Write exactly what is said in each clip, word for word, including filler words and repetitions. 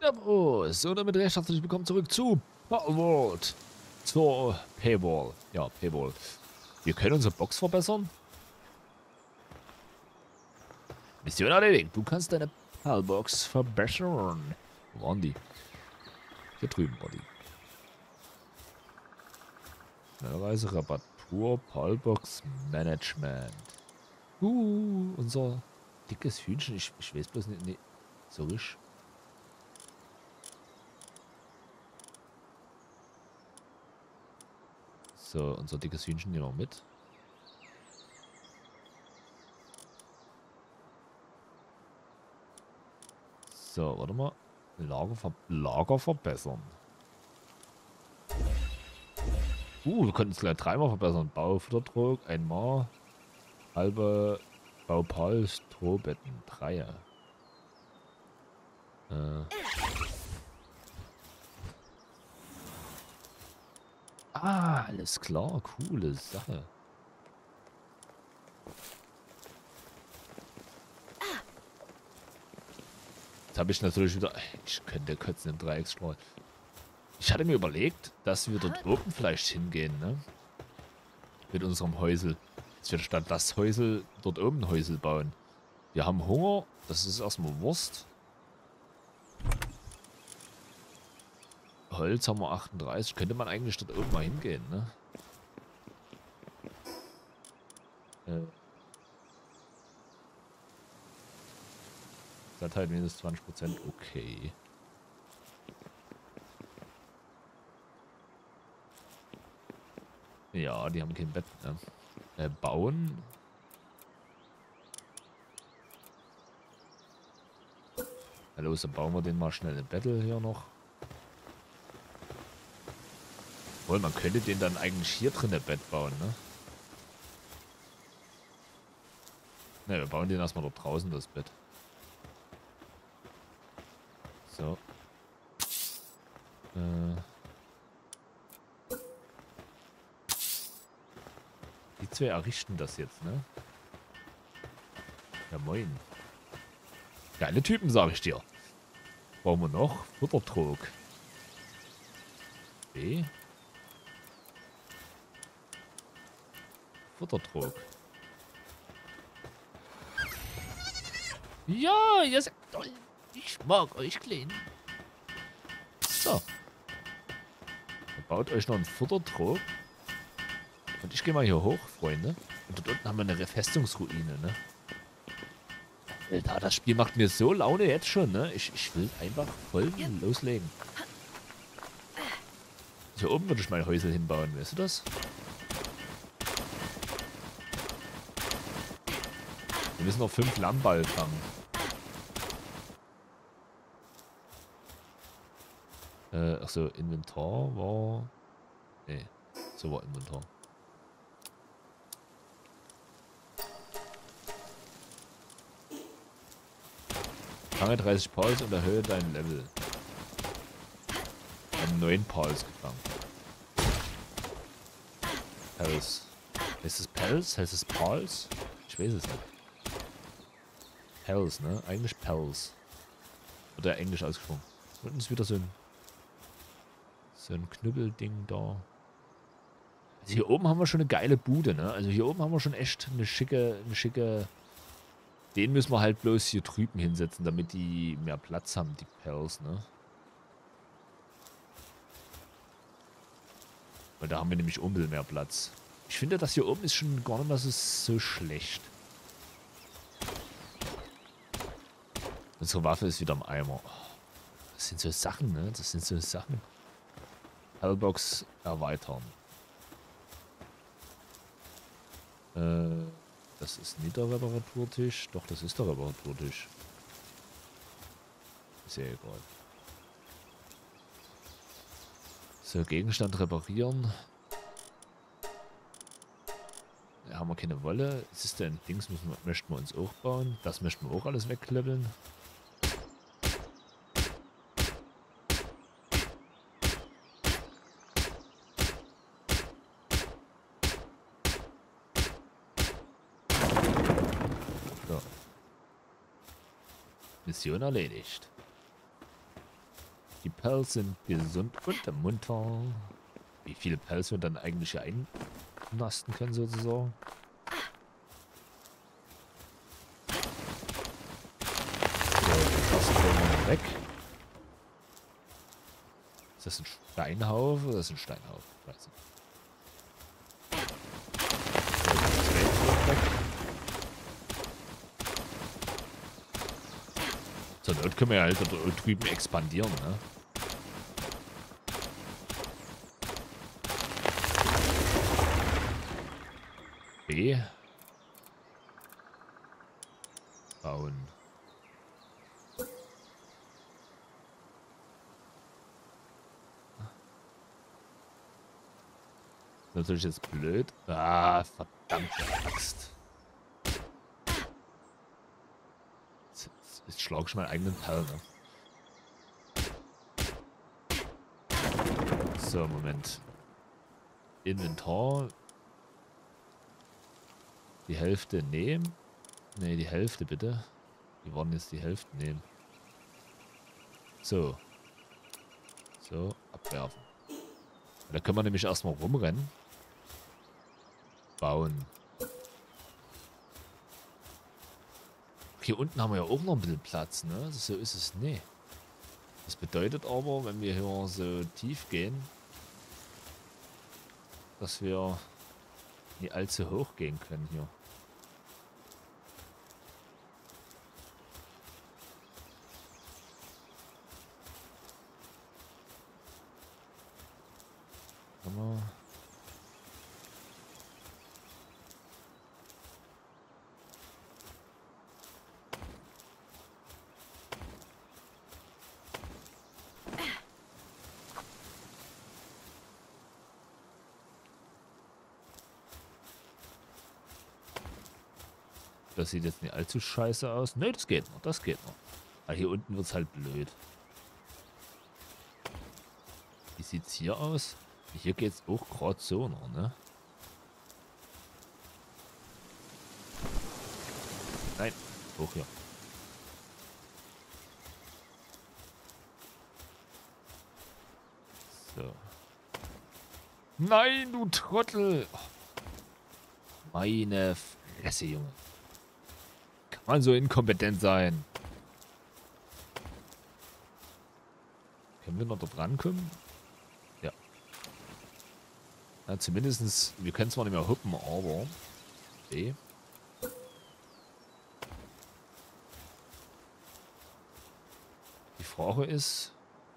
Jawohl, so damit recht herzlich willkommen zurück zu Palworld. Zur Paywall. Ja, Paywall. Wir können unsere Box verbessern. Mission erledigt. Du kannst deine Palbox verbessern. Wo waren die? Hier drüben war die. Schnellreise, Reparatur, Palbox Management. Uh, unser dickes Hühnchen. Ich, ich weiß bloß nicht. Nee, so richtig. So, unser dickes Hühnchen nehmen wir mit. So, warte mal. Lager, ver Lager verbessern. Uh, wir können es gleich dreimal verbessern. Baufutterdruck, einmal. Halbe Baupal, Strohbetten, Dreier. Äh. Ah, alles klar, coole Sache. Jetzt habe ich natürlich wieder... Ich könnte kotzen im Dreiecksstrahl. Ich hatte mir überlegt, dass wir dort oben vielleicht hingehen, ne? Mit unserem Häusel. Dass wir statt das Häusel dort oben ein Häusel bauen. Wir haben Hunger, das ist erstmal Wurst. Holz haben wir achtunddreißig. Könnte man eigentlich dort oben mal hingehen, ne? Äh. Das hat halt mindestens zwanzig Prozent. Okay. Ja, die haben kein Bett, ne? Äh, bauen. Na los, dann bauen wir den mal schnell ein Battle hier noch. Obwohl, man könnte den dann eigentlich hier drin ein Bett bauen, ne? Ne, wir bauen den erstmal dort draußen, das Bett. So. Äh. Die zwei errichten das jetzt, ne? Ja, moin. Geile Typen, sag ich dir. Brauchen wir noch? Futtertrog. B. Futtertrog. Ja, ihr seid toll. Ich mag euch klein. So. Dann baut euch noch einen Futtertrog. Und ich gehe mal hier hoch, Freunde. Und dort unten haben wir eine Festungsruine, ne? Alter, das Spiel macht mir so Laune jetzt schon, ne? Ich, ich will einfach voll loslegen. Hier oben würde ich mein Häusel hinbauen, weißt du das? Wir müssen noch fünf Lammball fangen. Äh, achso, Inventar war... Nee, so war Inventar. Fange dreißig Pals und erhöhe dein Level. Wir haben neun Pals gefangen. Pals. Heißt es Pals? Heißt es Pals? Ich weiß es nicht. Pals, ne? Eigentlich Pals. Oder englisch ausgesprochen. Unten ist wieder so ein so ein Knüppelding da. Also hier oben haben wir schon eine geile Bude, ne? Also hier oben haben wir schon echt eine schicke, eine schicke... Den müssen wir halt bloß hier drüben hinsetzen, damit die mehr Platz haben, die Pals, ne? Weil da haben wir nämlich unbedingt mehr Platz. Ich finde, das hier oben ist schon gar nicht mal so schlecht. Unsere Waffe ist wieder im Eimer. Das sind so Sachen, ne? Das sind so Sachen. Hellbox erweitern. Äh... Das ist nicht der Reparaturtisch. Doch, das ist der Reparaturtisch. Ist ja egal. So, Gegenstand reparieren. Da haben wir keine Wolle. Das ist denn Dings, müssen wir, möchten wir uns auch bauen. Das möchten wir auch alles wegklebbeln. Mission erledigt. Die Pals sind gesund und munter. Wie viele Pals wir dann eigentlich hier einnasten können, sozusagen. So, das können wir mal weg. Ist das ein Steinhaufen oder ist das ein Steinhaufen? Ich weiß nicht. Zur Not können wir ja halt da drüben expandieren, ne? B. Bauen. Natürlich jetzt blöd. Ah, verdammte Axt. Jetzt, jetzt schlage ich meinen eigenen Teil, ne? So, Moment. Inventar. Die Hälfte nehmen. Ne, die Hälfte bitte. Die wollen jetzt die Hälfte nehmen. So. So, abwerfen. Da können wir nämlich erstmal rumrennen. Bauen. Hier unten haben wir ja auch noch ein bisschen Platz, ne? So ist es nicht. Das bedeutet aber, wenn wir hier so tief gehen, dass wir nicht allzu hoch gehen können hier. Hammer. Das sieht jetzt nicht allzu scheiße aus. Ne, das geht noch, das geht noch. Aber hier unten wird es halt blöd. Wie sieht's hier aus? Hier geht's auch gerade so noch, ne? Nein, hoch hier. So. Nein, du Trottel! Oh. Meine Fresse, Junge. Kann man so inkompetent sein? Können wir noch dort rankommen? Ja. Ja, zumindestens, wir können zwar nicht mehr huppen, aber... B. Die Frage ist...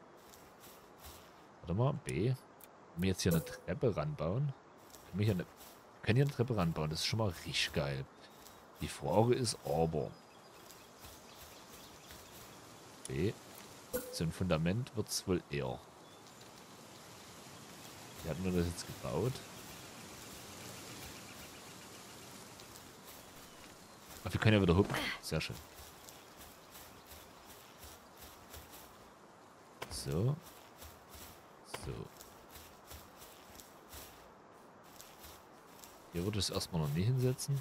Warte mal, B. Wenn wir jetzt hier eine Treppe ranbauen... Können wir hier eine, können hier eine Treppe ranbauen, das ist schon mal richtig geil. Die Frage ist aber... B. So ein Fundament wird es wohl eher. Wie hatten wir das jetzt gebaut? Ach, wir können ja wieder hupen. Sehr schön. So. So. Hier würde ich es erstmal noch nie hinsetzen.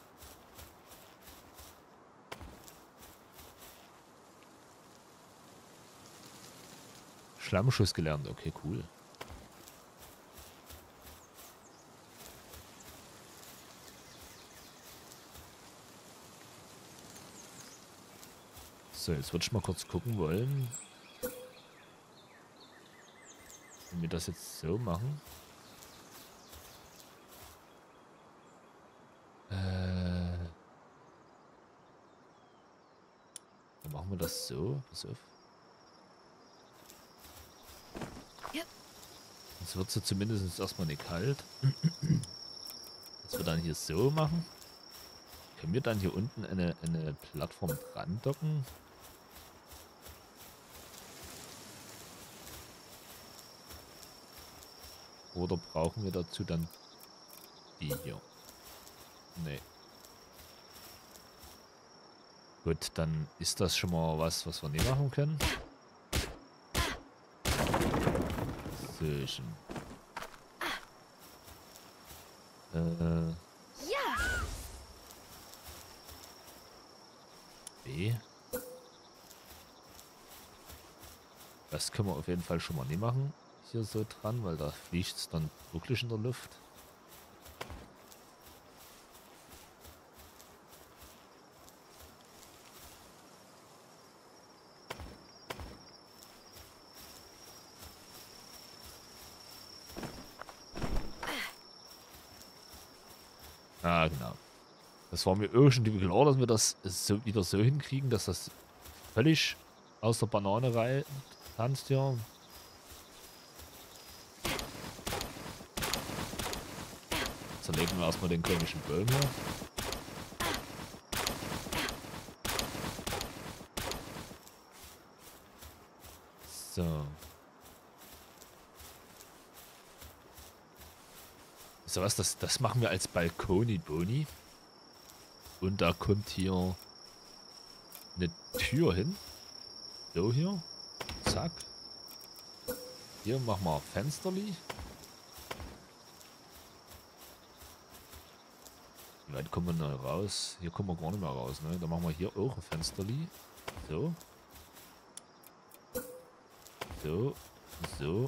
Schlammschuss gelernt. Okay, cool. So, jetzt würde ich mal kurz gucken wollen. Wenn wir das jetzt so machen. Äh. Dann machen wir das so. Pass auf. Jetzt wird es zumindest erstmal nicht kalt. Das wir dann hier so machen. Können wir dann hier unten eine, eine Plattform dran docken? Oder brauchen wir dazu dann die hier? Nee. Gut, dann ist das schon mal was, was wir nicht machen können. So schon. Äh. Ja. B. Das können wir auf jeden Fall schon mal nicht machen. Hier so dran, weil da fliegt es dann wirklich in der Luft. Ah, genau. Das war mir irgendwie klar, dass wir das so wieder so hinkriegen, dass das völlig aus der Banane rein tanzt hier. Zerlegen wir erstmal den komischen Baum hier. So. So was, das, das machen wir als Balkoni-Boni. Und da kommt hier eine Tür hin. So hier. Zack. Hier machen wir Fensterli. Wie weit kommen wir noch raus? Hier kommen wir gar nicht mehr raus, ne? Da machen wir hier auch ein Fensterli. So. So. So.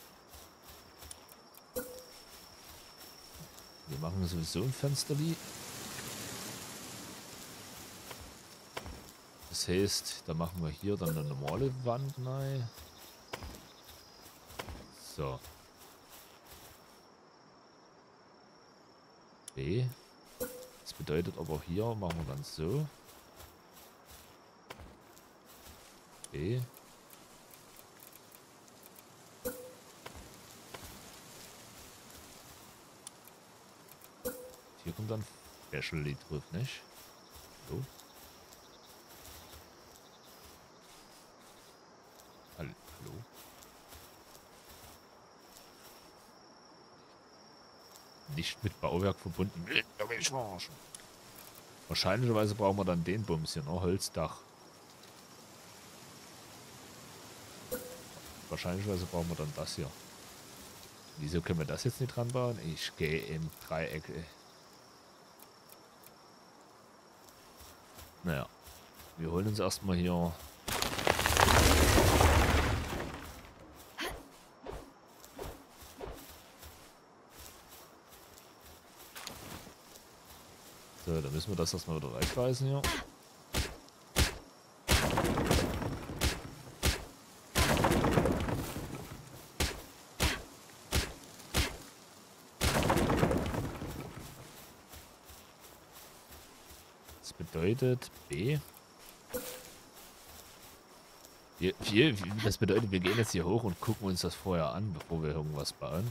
Wir machen sowieso ein Fensterli. Das heißt, da machen wir hier dann eine normale Wand rein. So. B. Das bedeutet aber hier machen wir dann so. B. Hier kommt dann Special drauf, nicht? So. Hallo. Nicht mit Bauwerk verbunden. Wahrscheinlicherweise brauchen wir dann den Bums hier, ne? Holzdach. Wahrscheinlicherweise brauchen wir dann das hier. Wieso können wir das jetzt nicht dran bauen? Ich gehe im Dreieck. Naja. Wir holen uns erstmal hier. So, dann müssen wir das erstmal wieder reinschmeißen hier. Das bedeutet B. Wir, wir, das bedeutet, wir gehen jetzt hier hoch und gucken uns das vorher an, bevor wir irgendwas bauen.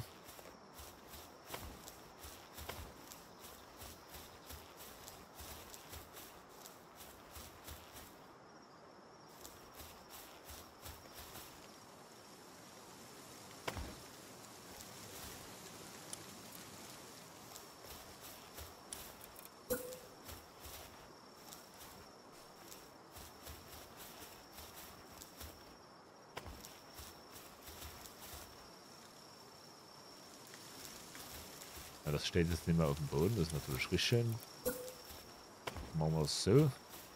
Ja, das steht jetzt nicht mehr auf dem Boden, das ist natürlich richtig schön. Machen wir es so.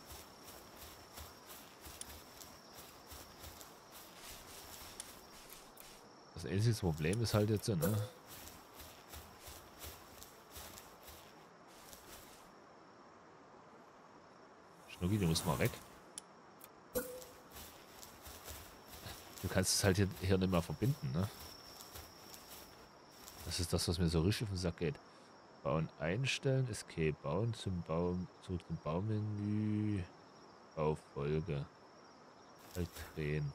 Das einzige Problem ist halt jetzt so, ne? Schnucki, du musst mal weg. Du kannst es halt hier, hier nicht mehr verbinden, ne? Das ist das, was mir so richtig auf den Sack geht. Bauen einstellen, Escape, bauen zum Baum, zurück zum Baumenü, Baufolge, halt drehen.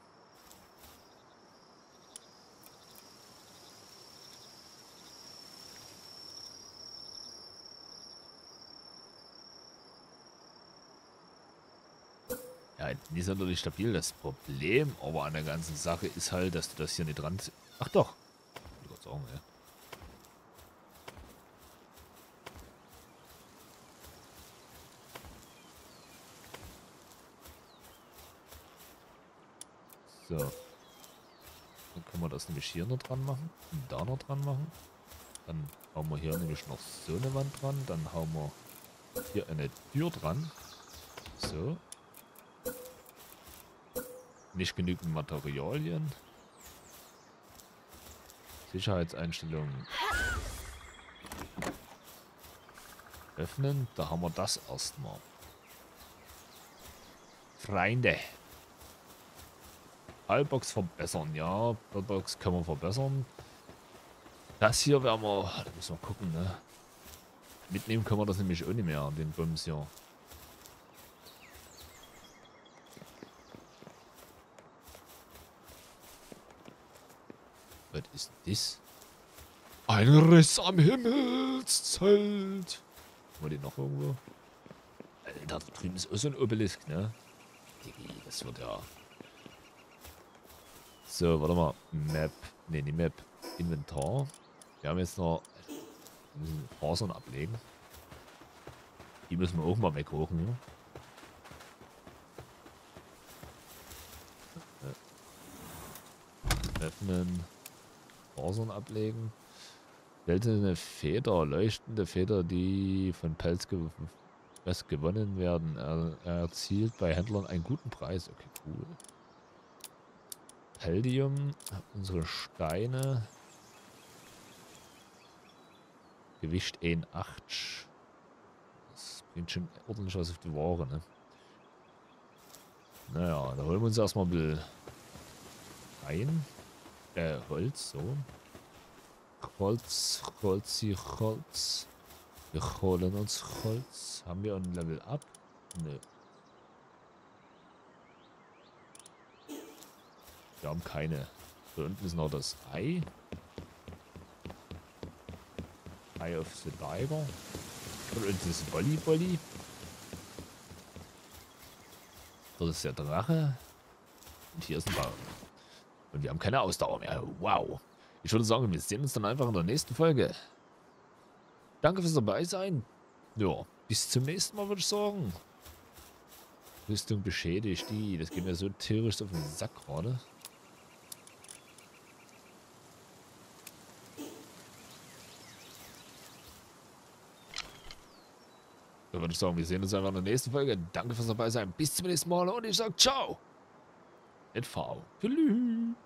Ja, nicht sonderlich stabil, das Problem, aber an der ganzen Sache ist halt, dass du das hier nicht dran... Ach doch, ich wollte sagen, ja. So. Dann können wir das nämlich hier noch dran machen und da noch dran machen. Dann hauen wir hier nämlich noch so eine Wand dran. Dann hauen wir hier eine Tür dran. So. Nicht genügend Materialien. Sicherheitseinstellungen. Öffnen. Da haben wir das erstmal. Freunde. Ballbox verbessern. Ja, Ballbox können wir verbessern. Das hier werden wir... Da müssen wir gucken, ne? Mitnehmen können wir das nämlich auch nicht mehr, den Bums hier. Was ist das? Ein Riss am Himmelszelt. Haben wir den noch irgendwo? Alter, da drüben ist auch so ein Obelisk, ne? Das wird ja... So, warte mal. Map. Ne, die Map. Inventar. Wir haben jetzt noch... Wir müssen Fasern ablegen. Die müssen wir auch mal weghochen, ja? Öffnen. Fasern ablegen. Seltene Feder. Leuchtende Feder, die von Pelz ge gewonnen werden. Er, er erzielt bei Händlern einen guten Preis. Okay, cool. Peldium. Unsere Steine. Gewicht einundachtzig. Das bringt schon ordentlich was auf die Ware, ne? Naja, da holen wir uns erstmal ein bisschen ein. Äh, Holz, so. Holz, Holz, Holz. Wir holen uns Holz. Haben wir ein Level Up? Nö. Wir haben keine. Da unten ist noch das Ei. Eye of the Tiger. Und unten ist Bolli Bolli. Dort ist der Drache. Und hier ist ein Baum. Und wir haben keine Ausdauer mehr. Wow. Ich würde sagen, wir sehen uns dann einfach in der nächsten Folge. Danke fürs dabei sein. Ja, bis zum nächsten Mal würde ich sagen. Rüstung beschädigt die. Das geht mir so tierisch auf den Sack gerade. Da würde ich sagen, wir sehen uns einfach in der nächsten Folge. Danke fürs dabei sein. Bis zum nächsten Mal und ich sage ciao. Et V. Tschüss.